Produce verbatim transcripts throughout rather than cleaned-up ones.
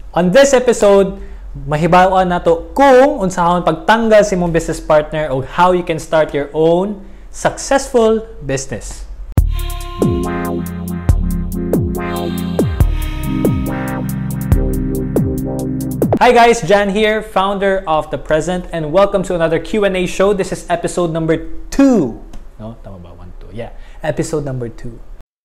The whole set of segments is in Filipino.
On this episode, mahibawan nato kung unsahon pagtanggal sa imong business partner o how you can start your own successful business. Hi guys, Jan here, founder of The Present, and welcome to another Q and A show. This is episode number two. No, tama ba? One, two. Yeah, episode number two.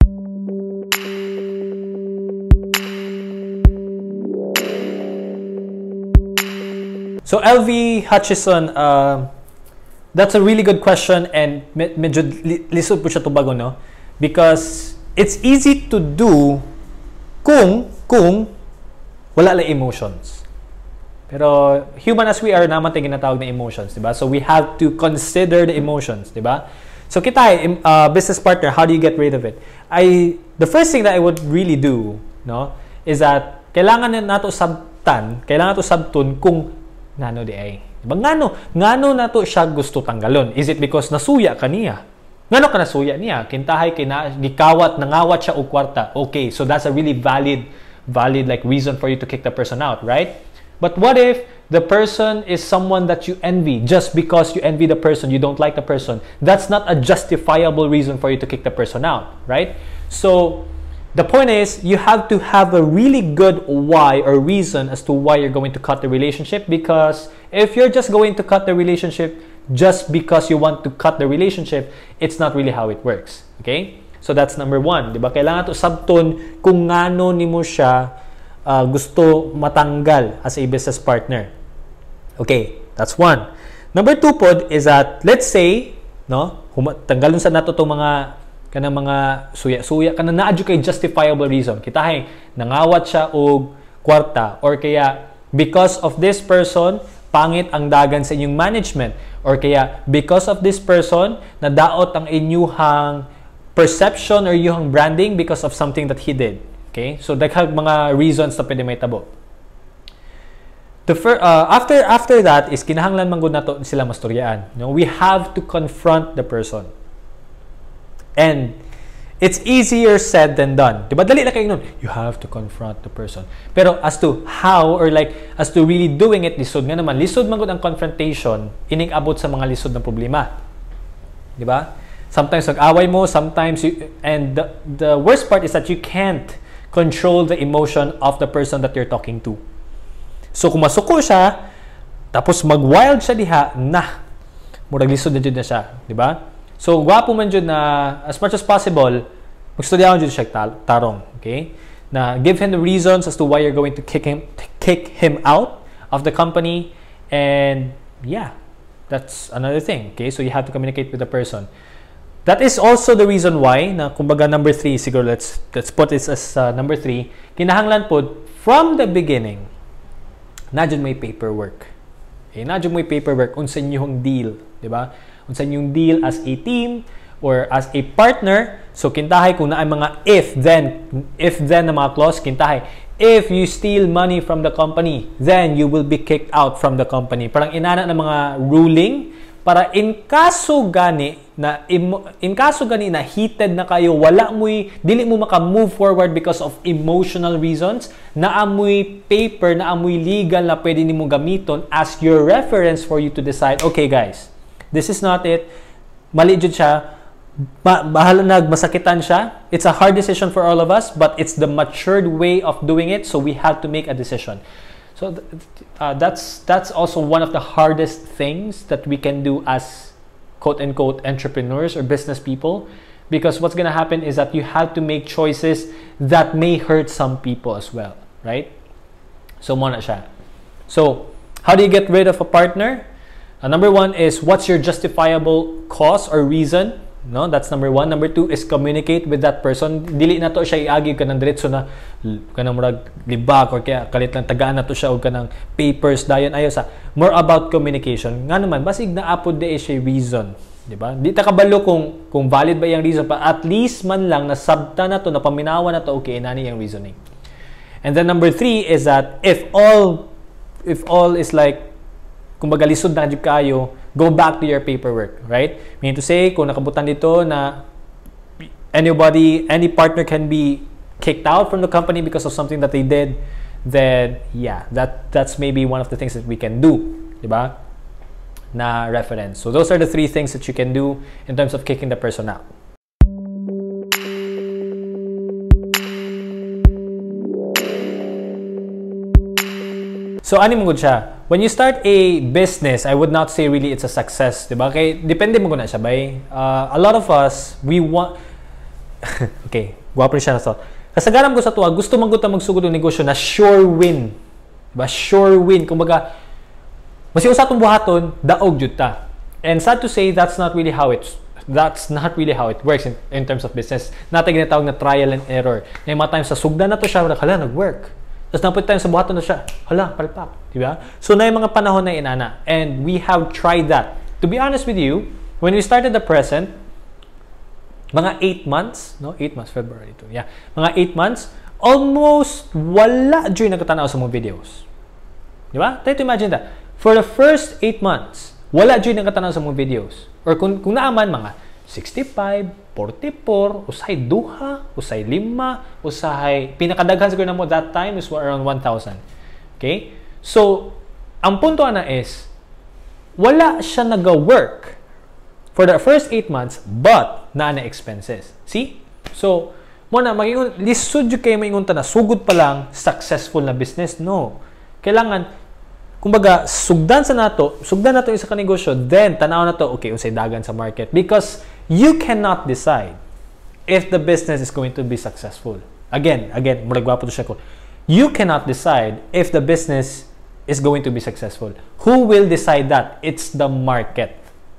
So L V Hutchison, uh, that's a really good question, and med medyo lisod po siya tubago, no? Because it's easy to do kung kung wala lang emotions. Pero human as we are, naman tayo ginatawag na emotions, diba? So we have to consider the emotions, diba? So kita, uh, business partner, how do you get rid of it? I the first thing that I would really do, no, is that kailangan nato sabtan, kailangan nato sabtun kung ngano di ay. Diba? Ngano, ngano nato siya gusto tanggalon? Is it because nasuya ka niya? Ngano ka nasuya niya? Kintahay kay na gikawat, nangawat siya og kwarta. Okay, so that's a really valid valid like reason for you to kick the person out, right? But what if the person is someone that you envy just because you envy the person, you don't like the person? That's not a justifiable reason for you to kick the person out, right? So the point is, you have to have a really good why or reason as to why you're going to cut the relationship, because if you're just going to cut the relationship just because you want to cut the relationship, it's not really how it works, okay? So that's number one, di ba? Kailangan to sabton kung ngano nimo siya Uh, gusto matanggal as a business partner. Okay, that's one. Number two pod is that, let's say, no, tanggalon sa nato itong mga kanang mga suya-suya, kanang naadyo kay justifiable reason. Kitahay, nangawat siya og kwarta, or kaya, because of this person, pangit ang dagan sa inyong management, or kaya, because of this person, nadaot ang inyuhang perception or inyuhang branding because of something that he did. Okay, so daghang mga reasons na pwede may tabo. The fir uh, after after that is kinahanglan man gud nato sila mastoryaan. No, we have to confront the person. And it's easier said than done. Diba dali lang kayo nun, you have to confront the person. Pero as to how, or like as to really doing it, lisod nga naman. Lisod man gud ang confrontation, ining abot sa mga lisod na problema. Diba? Sometimes nag-away mo, sometimes you, and the, the worst part is that you can't control the emotion of the person that you're talking to. So kung masuko siya, tapos mag-wild siya diha, nah, murag lisod na dyan na siya, di ba? So gwapo man dyan na, as much as possible, magstudyahan dyan siya tarong, okay? Na give him the reasons as to why you're going to kick him, kick him out of the company, and yeah, that's another thing, okay? So you have to communicate with the person. That is also the reason why, na kumbaga number three, siguro let's, let's put this as uh, number three, kinahanglan po, from the beginning, na dyan may paperwork. Okay, na dyan may paperwork, unsa inyong deal, di ba? Unsa inyong deal as a team, or as a partner. So, kintahay kung na ay mga if-then, if-then na mga clause, kintahay, if you steal money from the company, then you will be kicked out from the company. Parang inana na mga ruling, para in kaso gani na in kaso gani na heated na kayo, wala mo'y dili mo maka-move forward because of emotional reasons, naamoy paper, naamoy legal na pwede nimo gamiton as your reference for you to decide, okay guys, this is not it, mali jud siya, bahala na masakitan siya, it's a hard decision for all of us, but it's the matured way of doing it, so we have to make a decision. So uh, that's that's also one of the hardest things that we can do as quote-unquote entrepreneurs or business people, because what's going to happen is that you have to make choices that may hurt some people as well, right? So muna siya. So how do you get rid of a partner? Uh, number one is, what's your justifiable cause or reason? No, that's number one. Number two is communicate with that person. Dili na to siya iagi ka ng diretso na kanang murag libak, or kaya kalit lang tagaan na to siya og kanang papers dayon ayo sa. More about communication. Nga naman basig na apod de siya reason, di ba? Di ta kabalo kung kung valid ba yang reason, pa at least man lang na sabta na to, na paminawa na to, okay nani yang reasoning. And then number three is that if all if all is like kumbaga lisod na jud kayo, go back to your paperwork, right? Meaning to say, kung nakabutan dito na anybody, any partner can be kicked out from the company because of something that they did, then yeah, that that's maybe one of the things that we can do, diba? Na reference. So those are the three things that you can do in terms of kicking the person out. So ano mo gud siya? When you start a business, I would not say really it's a success, diba? Kay depende mo gud na siya, bay. Uh, a lot of us, we want okay, guwapo rin siya na to. Kasagaran ko sa tuwa, gusto man gud ta magsugod ng negosyo na sure win. Diba? Sure win. Kumbaga, masiyo sa atong buhaton, daog jud ta. And sad to say, that's not really how it's that's not really how it works in, in terms of business. Natay ginatawag na trial and error. May mga times sa sugda na to siya, hala, nag-work. Tapos napit tayo sa buhaton na siya, hala, palpak. Diba? So na yung mga panahon na inana. And we have tried that. To be honest with you, when we started the present, mga eight months, no? eight months, February to, yeah. Mga eight months, almost wala dyan nagkatanaw sa mga videos. Diba? Try to imagine that. For the first eight months, wala dyan nagkatanaw sa mga videos. Or kung, kung naaman, mga sixty-five, forty-four, usay duha, usay lima, usay, pinakadaghan siguro na mo that time is around one thousand. Okay? So, ang punto na is, wala siya nag-work for the first eight months, but na na expenses. See? So, muna, mag-ingon, lisod yung kayo maingon na sugod pa lang, successful na business. No. Kailangan, kumbaga, sugdan sa nato, sugdan nato isa ka negosyo, then, tanaw na to, okay, usay dagan sa market. Because, you cannot decide if the business is going to be successful. Again, again, muragwapo to siya ko. You cannot decide if the business is going to be successful. Who will decide that? It's the market.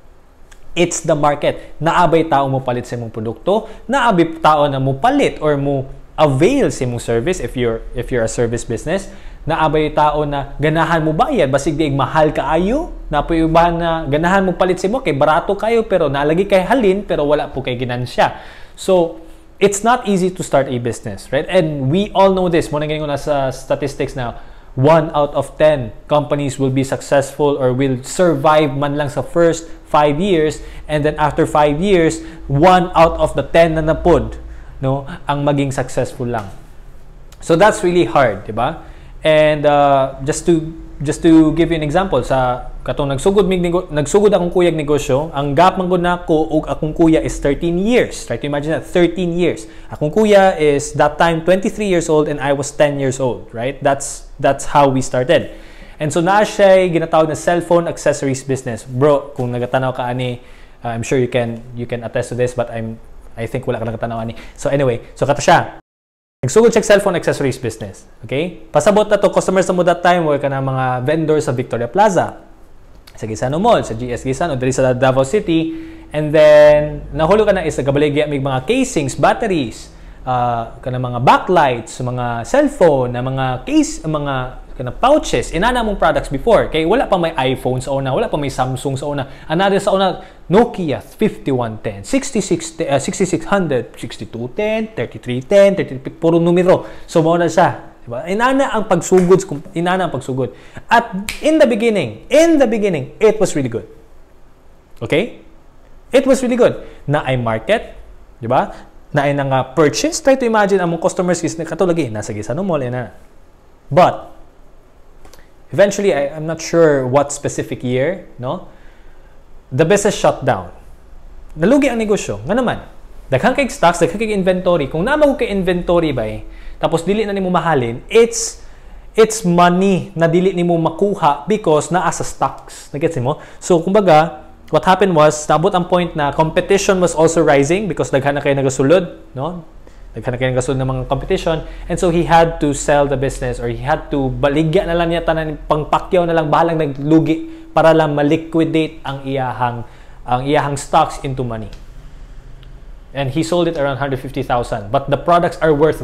It's the market. Naabay tao mo palit sa imong produkto, naabay tao na mo palit or mo avail sa imong service if you're if you're a service business. Naabay tao na ganahan mo bayad basig di mahal kaayo, napoy ubahan na ganahan mo palit sa imo kay barato kayo pero nalagi kay halin pero wala po kay ginansya. So, it's not easy to start a business, right? And we all know this. Mo na ngayon nasa statistics na one out of ten companies will be successful or will survive man lang sa first five years, and then after five years, one out of the ten na napod, no, ang maging successful lang. So that's really hard, di ba? And uh, just to just to give you an example, sa katong nagsugod mig nagsugod akong kuyag negosyo, ang gap man gud nako ug akong kuya is thirteen years. Try to imagine that, thirteen years. Akong kuya is that time twenty-three years old and I was ten years old, right? That's that's how we started. And so na siya ginatawag na cellphone accessories business. Bro, kung nagatanaw ka ani, uh, I'm sure you can you can attest to this, but I'm I think wala ka nagatanaw ani. So anyway, so kata siya. Nagsugod siya cellphone accessories business. Okay? Pasabot na to customers mo that time were ka na mga vendors sa Victoria Plaza, sa Gisano Mall, sa G S Gisano, diri sa Davao City. And then nahulo ka na is nagabaligya mig mga casings, batteries, uh, kana mga backlights, mga cellphone, na mga case, mga kana pouches, inana mong products before. Kay wala pa may iPhone sa una, wala pa may Samsung sa una. Another sa una, Nokia fifty-one ten, sixty-six, uh, sixty-six hundred, sixty-two ten, thirty-three ten, thirty-three, puro numero. So mao na siya, diba? Inana ang pagsugod, inana ang pagsugod. At in the beginning, in the beginning, it was really good. Okay? It was really good. Na ay market, di ba? Na ay nang uh, purchase. Try to imagine among customers is katulagi nasa Gisano Mall na. But eventually, I, I'm not sure what specific year, no? The business shut down. Nalugi ang negosyo. Nga naman, daghang kay stocks, daghang kay inventory. Kung naman kay inventory ba, tapos dili na nimo mahalin, it's it's money na dili nimo makuha because naa sa stocks. Nagets mo? So, kumbaga, what happened was, nabot ang point na competition was also rising because daghan na kayo nagasulod, no? Naghanap kayo ng gasul ng mga competition, and so he had to sell the business or he had to baligya na lang niya tanan pangpakyaw na lang bahalang naglugi para lang ma-liquidate ang iyahang ang iyahang stocks into money. And he sold it around one hundred fifty thousand, but the products are worth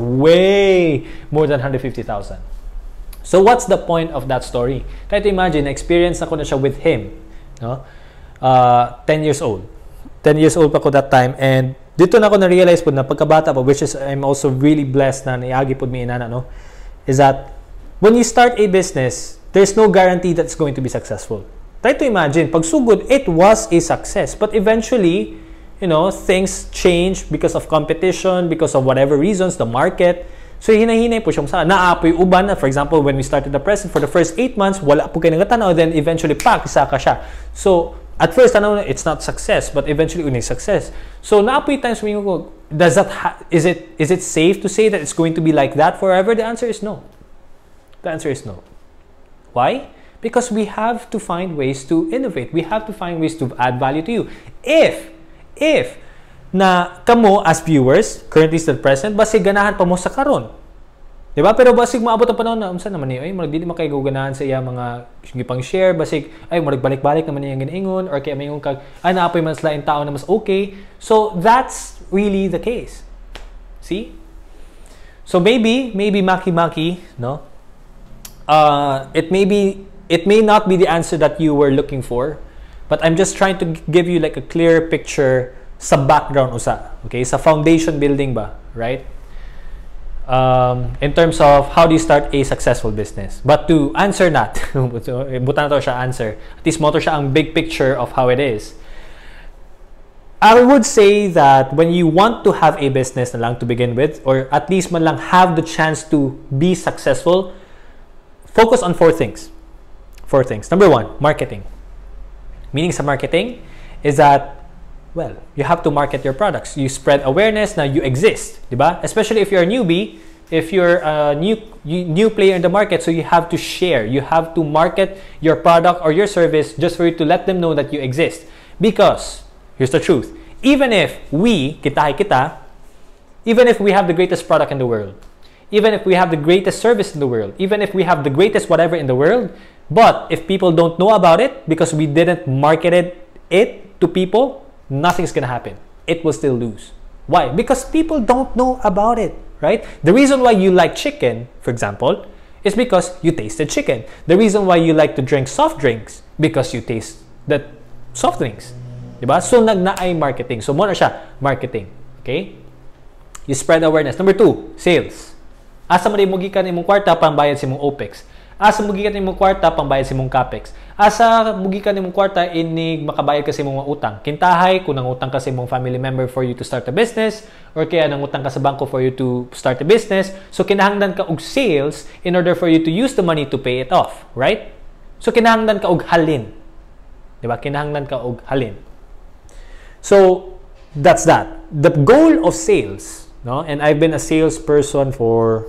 way more than one hundred fifty thousand. So what's the point of that story? Try to imagine, experience na ko na siya with him, no? Uh, ten years old. ten years old pa ko that time, and dito na ako na-realize po na pagkabata pa, which is I'm also really blessed na niagi po mi inana, no? Is that when you start a business, there's no guarantee that it's going to be successful. Try to imagine, pag sugod, it was a success. But eventually, you know, things change because of competition, because of whatever reasons, the market. So, hinahinay po siya sa naapoy uban na, for example, when we started the present, for the first eight months, wala po kayo nagatanaw, then eventually, pa, kisaka siya. So, at first, ano, it's not success, but eventually, unay success. So, naapoy times mo ko, does that, ha is it, is it safe to say that it's going to be like that forever? The answer is no. The answer is no. Why? Because we have to find ways to innovate. We have to find ways to add value to you. If, if, na kamo as viewers, currently still present, basig ganahan pa mo sa karon. Diba? Pero basig maabot ang panahon na, umsa naman niyo, ay, marag di makay ganahan sa iya mga gipang share, basig, ay, marag balik-balik naman niya ginaingon, or kaya may yung kag, ay, naapoy man sila yung tao na mas okay. So, that's really the case. See? So, maybe, maybe maki-maki, no? Uh, it may be, it may not be the answer that you were looking for, but I'm just trying to give you like a clear picture sa background usa, okay? Sa foundation building ba, right? Um, in terms of how do you start a successful business. But to answer that, buta na to siya answer, at least mo to siya ang big picture of how it is. I would say that when you want to have a business na lang to begin with, or at least man lang have the chance to be successful, focus on four things. Four things. Number one, marketing. Meaning sa marketing is that, well, you have to market your products. You spread awareness na you exist, diba? Especially if you're a newbie, if you're a new new player in the market, so you have to share. You have to market your product or your service just for you to let them know that you exist. Because, here's the truth, even if we, kita kita, even if we have the greatest product in the world, even if we have the greatest service in the world, even if we have the greatest whatever in the world, but if people don't know about it because we didn't market it, it to people, nothing's gonna happen. It will still lose. Why? Because people don't know about it, right? The reason why you like chicken, for example, is because you tasted chicken. The reason why you like to drink soft drinks, because you taste the soft drinks. Diba? So, nag-na-ay marketing. So, muna siya, marketing. Okay? You spread awareness. Number two, sales. Asa mo rin mugikan imong kwarta, pambayad si mong OPEX. Asa mugikan imong kwarta, pambayad si mong CAPEX. Asa mugikan imong kwarta, inig makabayad kasi mong utang. Kintahay, kung nangutang kasi mong family member for you to start a business, or kaya nangutang ka sa bangko for you to start a business. So, kinahanglan ka og sales in order for you to use the money to pay it off. Right? So, kinahanglan ka og halin. Diba? Kinahanglan ka og halin. So, that's that. The goal of sales, no? And I've been a salesperson for,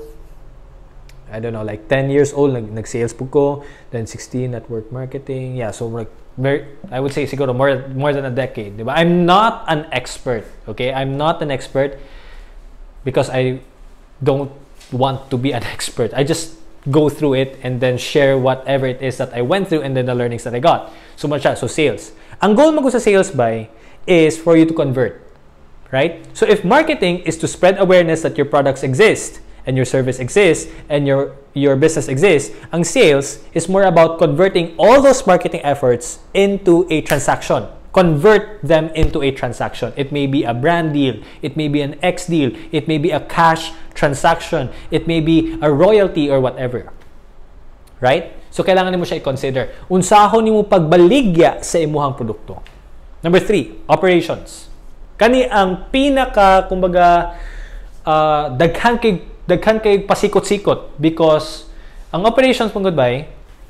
I don't know, like ten years old, nag, nag-sales po ko, then sixteen network marketing. Yeah, so like, very, I would say siguro more, more than a decade. Diba? I'm not an expert, okay? I'm not an expert because I don't want to be an expert. I just go through it and then share whatever it is that I went through and then the learnings that I got. So much so sales. Ang goal mo ko sa sales by is for you to convert, right? So if marketing is to spread awareness that your products exist and your service exists and your your business exists, ang sales is more about converting all those marketing efforts into a transaction. Convert them into a transaction. It may be a brand deal, it may be an X deal, it may be a cash transaction, it may be a royalty or whatever. Right? So kailangan nimo siya i-consider. Unsahon nimo pagbaligya sa imuhang produkto. Number three, operations. Kani ang pinaka, kumbaga, uh, daghan kay daghan kay pasikot-sikot because ang operations mong goodbye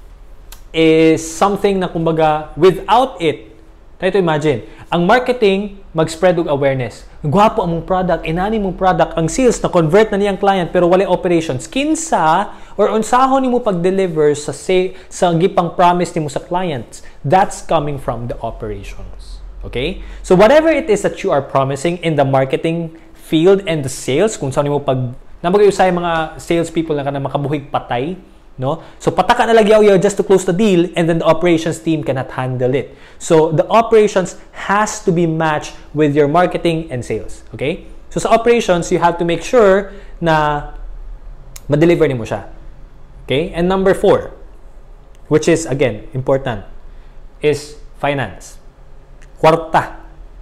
is something na, kumbaga, without it, tayo to imagine, ang marketing mag-spread og awareness. Gwapo ang mong product, inani mong product, ang sales na convert na niyang client pero wala operations. Kinsa or unsahon nimo pag-deliver sa say, sa gipang promise nimo sa clients, that's coming from the operations. Okay? So whatever it is that you are promising in the marketing field and the sales, kung saan mo pag nabagay usay mga sales people na kana makabuhig patay, no? So pataka na lagyaw yaw just to close the deal and then the operations team cannot handle it. So the operations has to be matched with your marketing and sales. Okay? So sa operations, you have to make sure na ma-deliver nimo siya. Okay? And number four, which is again important, is finance. Kwarta.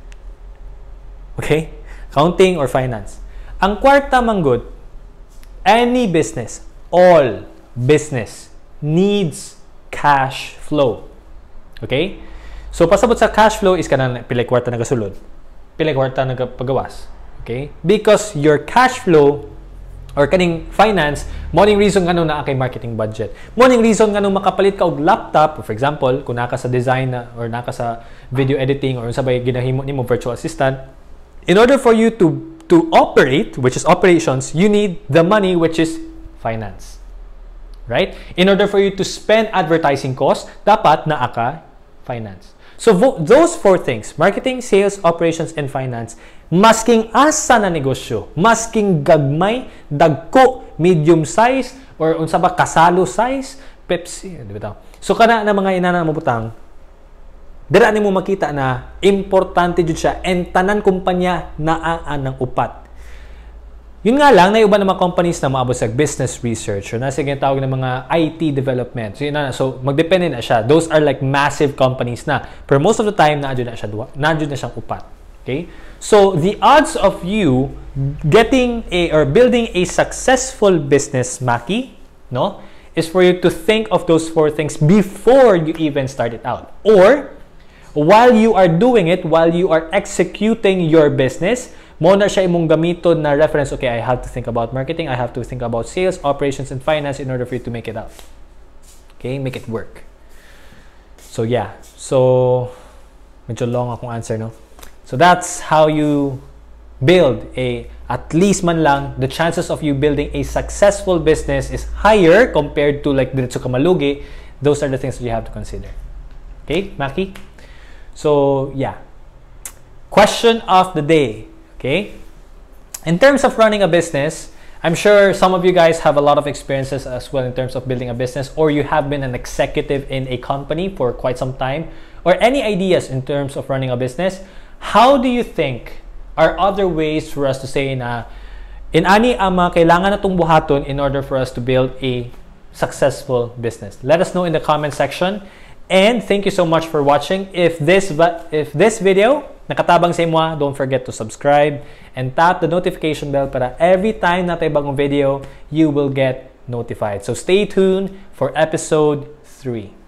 Okay? Counting or finance. Ang kwarta manggod, any business, all business needs cash flow. Okay? So, pasabot sa cash flow is kanang pilay kwarta nagasulod. Pilay kwarta nagapagawas. Okay? Because your cash flow or kaning finance, morning reason nga nung naa kay marketing budget. Morning reason nga nung makapalit ka og laptop, for example, kung naka sa design na, or naka sa video editing or sabay ginahimo nimo virtual assistant, in order for you to to operate, which is operations, you need the money, which is finance. Right? In order for you to spend advertising costs, dapat naa ka finance. So those four things, marketing, sales, operations, and finance, masking asa na negosyo, masking gagmay, dagko, medium size, or unsa ba kasalo size, Pepsi, di ba? So kana na mga inana mo butang, dira ni mo makita na importante jud siya and tanan kumpanya naaan ng upat. Yun nga lang, na iba ng mga companies na maabot sa business research or nasa ginatawag ng mga I T development. So, yun na, so magdepende na siya. Those are like massive companies na. Pero most of the time, naadyo na siya, naadyo na siyang upat. Okay? So, the odds of you getting a or building a successful business, Maki, no, is for you to think of those four things before you even start it out. Or, while you are doing it, while you are executing your business, mo na siya imong gamiton na reference, okay, I have to think about marketing, I have to think about sales, operations, and finance in order for you to make it out. Okay, make it work. So, yeah. So, medyo long akong answer, no? So, that's how you build a, at least man lang, the chances of you building a successful business is higher compared to like diretso ka malugi. Those are the things that you have to consider. Okay, Maki? So, yeah. Question of the day. Okay? In terms of running a business, I'm sure some of you guys have a lot of experiences as well in terms of building a business, or you have been an executive in a company for quite some time, or any ideas in terms of running a business. How do you think are other ways for us to say na in ani ama kailangan natong buhaton in order for us to build a successful business? Let us know in the comment section. And thank you so much for watching. If this if this video nakatabang sa imo, don't forget to subscribe and tap the notification bell para every time na tayo bagong video, you will get notified. So stay tuned for episode three.